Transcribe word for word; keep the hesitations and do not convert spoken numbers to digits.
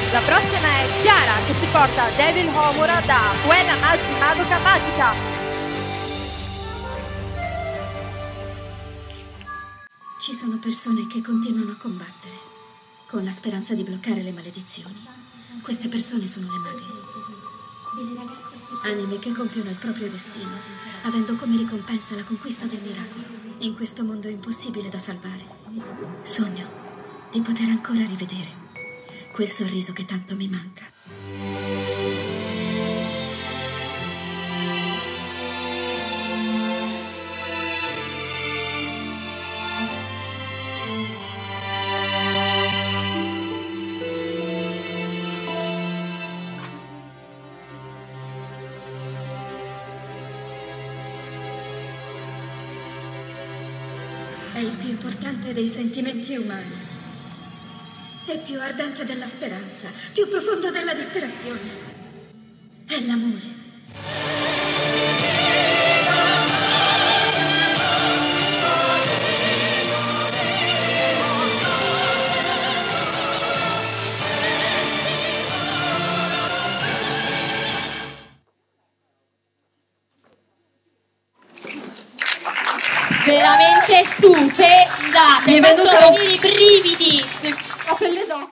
La prossima è Chiara che ci porta Devil Homura da Quella Magi Madoka Magica. Ci sono persone che continuano a combattere con la speranza di bloccare le maledizioni. Queste persone sono le maghe. Anime che compiono il proprio destino, avendo come ricompensa la conquista del miracolo. In questo mondo impossibile da salvare, sogno di poter ancora rivedere quel sorriso che tanto mi manca. È il più importante dei sentimenti umani. È più ardente della speranza, più profondo della disperazione. È l'amore. Veramente stupenda, mi è venuto venire i brividi. Ho pelle d'oca.